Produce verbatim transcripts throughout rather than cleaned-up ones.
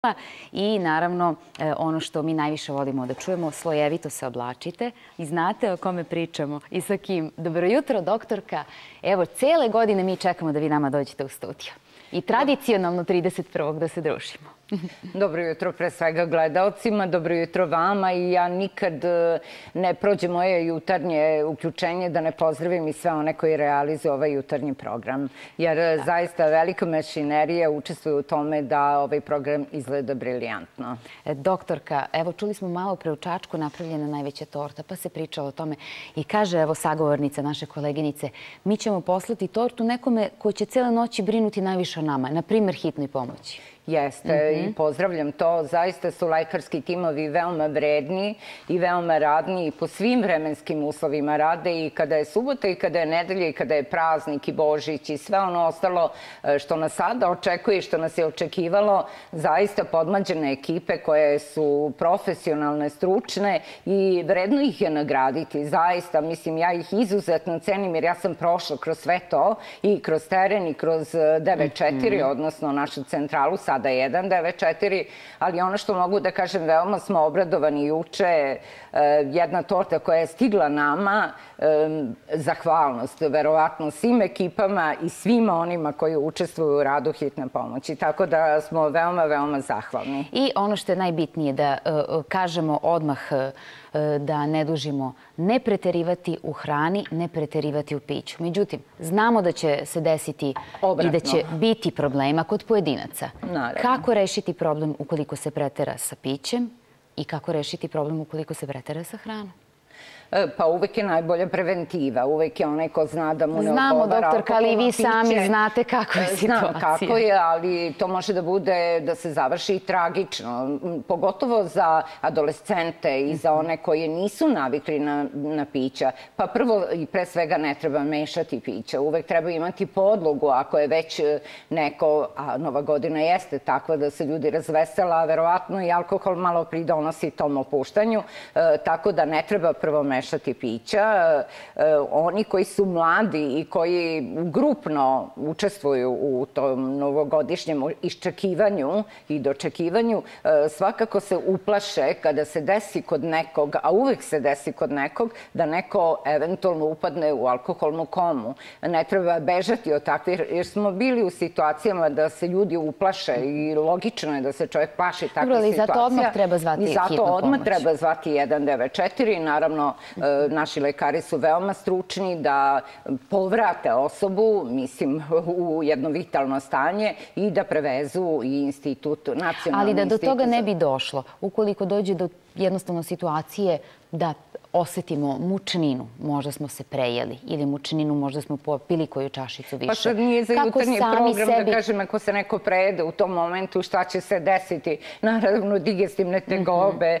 I naravno ono što mi najviše volimo da čujemo, slojevito se oblačite i znate o kome pričamo i sa kim. Dobro jutro, doktorka. Evo, cele godine mi čekamo da vi nama dođete u studio. I tradicionalno trideset prvog da se družimo. Dobro jutro pre svega gledaocima, dobro jutro vama i ja nikad ne prođe moje jutarnje uključenje da ne pozdravim i sve one koji realizuju ovaj jutarnji program. Jer zaista velika mašinerija učestvuje u tome da ovaj program izgleda briljantno. Doktorka, evo čuli smo malo pre u Čačku napravljena najveća torta, pa se pričalo o tome i kaže evo sagovornica naše koleginice, mi ćemo poslati tortu nekome ko će cele noći brinuti najviše o nama, na primer hitnoj pomoći. Jeste i pozdravljam to. Zaista su lekarski timovi veoma vredni i veoma radni i po svim vremenskim uslovima rade i kada je subota i kada je nedelja i kada je praznik i Božić i sve ono ostalo što nas sada očekuje i što nas je očekivalo. Zaista podmlađene ekipe koje su profesionalne, stručne i vredno ih je nagraditi. Zaista, mislim, ja ih izuzetno cenim jer ja sam prošla kroz sve to i kroz teren i kroz devet četiri, odnosno našu centralu sada jedan devet četiri, ali ono što mogu da kažem, veoma smo obradovani juče, jedna torta koja je stigla nama, zahvalnost, verovatno svim ekipama i svima onima koji učestvuju u radu hitne pomoći, tako da smo veoma, veoma zahvalni. I ono što je najbitnije da kažemo odmah da ne dužimo, ne preterivati u hrani, ne preterivati u piću. Međutim, znamo da će se desiti i da će biti problema kod pojedinaca. Kako rešiti problem ukoliko se pretera sa pićem i kako rešiti problem ukoliko se pretera sa hranom? Pa uvek je najbolja preventiva. Uvek je onaj ko zna da mu ne odgovara alkoholno piće. Znamo, doktorka, ali vi sami znate kako je situacija. Znam kako je, ali to može da bude, da se završi tragično. Pogotovo za adolescente i za one koje nisu navikli na pića. Pa prvo i pre svega ne treba mešati pića. Uvek treba imati podlogu ako je već neko, a Nova godina jeste takva da se ljudi razvesela, a verovatno i alkohol malo pridonosi tom opuštanju. Tako da ne treba prvo mešati mešati pića. Oni koji su mladi i koji grupno učestvuju u tom novogodišnjem iščekivanju i dočekivanju, svakako se uplaše kada se desi kod nekog, a uvek se desi kod nekog, da neko eventualno upadne u alkoholnu komu. Ne treba bežati od takvih, jer smo bili u situacijama da se ljudi uplaše i logično je da se čovjek plaši takvih situacija. I zato odmah treba zvati hitnu pomoć. I zato odmah treba zvati jedan devet četiri. Naravno, naši lekari su veoma stručni da povrate osobu, mislim, u jedno vitalno stanje i da prevezu i institut, nacionalni institut. Ali da do toga ne bi došlo, ukoliko dođe do jednostavno situacije da osetimo mučninu, možda smo se prejeli, ili mučninu, možda smo popili koju čašicu više. Pa sad nije za jutarnji program da kažem ako se neko prejede u tom momentu šta će se desiti. Naravno, digestivne tegobe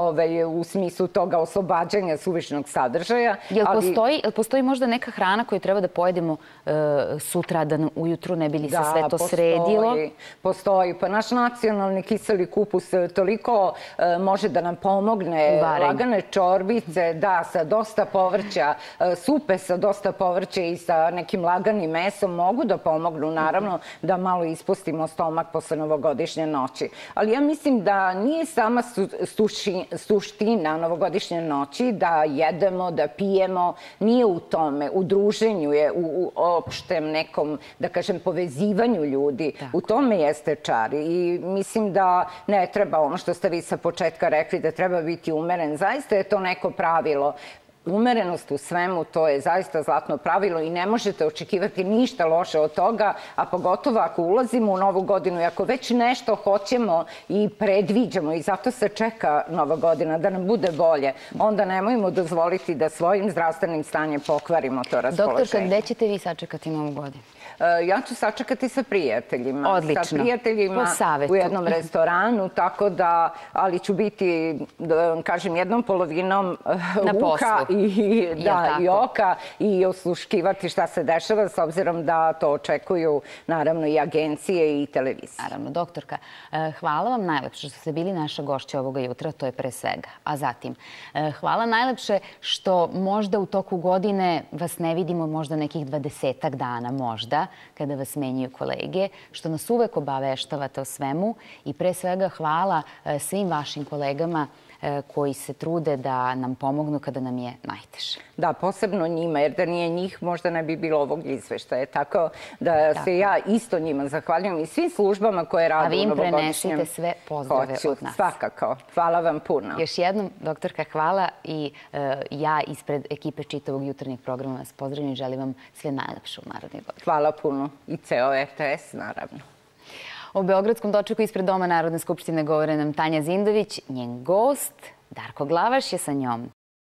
u smislu toga oslobađanja suvišnog sadržaja. Jel postoji možda neka hrana koju treba da pojedemo sutradan ujutru, ne bi li se sve to sredilo? Da, postoji. Pa naš nacionalni kiseli kupus toliko može da nam pomogne. Lagane čorbice, da, sa dosta povrća, supe sa dosta povrća i sa nekim laganim mesom mogu da pomognu, naravno, da malo ispustimo stomak posle novogodišnje noći. Ali ja mislim da nije sama suština novogodišnje noći da jedemo, da pijemo, nije u tome. U druženju je, u opštem nekom, da kažem, povezivanju ljudi. U tome jeste čar. I mislim da ne treba ono što ste vi sa početka rekli, da treba biti umeren. Zaista je to neko pravilo. Umerenost u svemu, to je zaista zlatno pravilo i ne možete očekivati ništa loše od toga, a pogotovo ako ulazimo u novu godinu i ako već nešto hoćemo i predviđamo i zato se čeka Nova godina da nam bude bolje, onda nemojmo dozvoliti da svojim zdravstvenim stanjem pokvarimo to raspoloženje. Doktorka, gde ćete vi sačekati Novu godinu? Ja ću sačekati sa prijateljima. Odlično. Sa prijateljima u jednom restoranu, tako da, ali ću biti, da vam kažem, jednom polovinom uha i oka i osluškivati šta se dešava, s obzirom da to očekuju, naravno, i agencije i televizije. Naravno, doktorka, hvala vam najlepše što ste bili naša gošća ovoga jutra, to je pre svega. A zatim, hvala najlepše što možda u toku godine vas ne vidimo možda nekih dvadesetak dana, možda, kada vas menjaju kolege, što nas uvek obaveštavate o svemu i pre svega hvala svim vašim kolegama koji se trude da nam pomognu kada nam je najteže. Da, posebno njima, jer da nije njih možda ne bi bilo ovog izveštaja. Tako da se ja isto njima zahvaljujem i svim službama koje rade u novogodišnjem. A vi im prenesite sve pozdrave od nas. Svakako. Hvala vam puno. Još jednom, doktorka, hvala i ja ispred ekipe čitavog jutarnjeg programa vas pozdravljam i želim vam sve najlepše u narednoj godini. Hvala puno. I ceo R T S, naravno. O beogradskom dočeku ispred Doma Narodne skupštine govore nam Tanja Zindović. Njen gost, Darko Glavaš, je sa njom